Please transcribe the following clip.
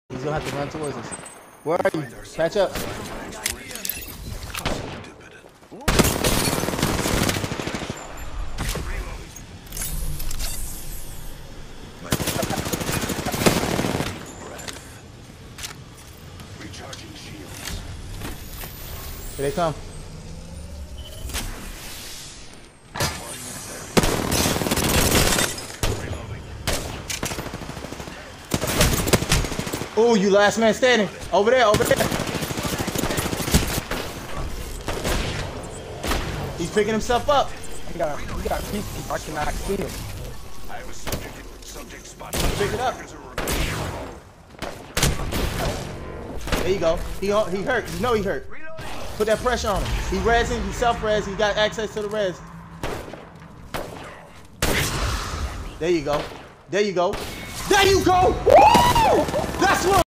He's gonna have to run towards us. Where are you? Catch up. Here they come. Oh, you last man standing. Over there, over there. He's picking himself up. He got pieces. I cannot see him. Pick it up. There you go. He hurt. You know he hurt. Put that pressure on him. He rezzing. He self-res. He got access to the res. There you go. There you go. There you go. Woo! That's what.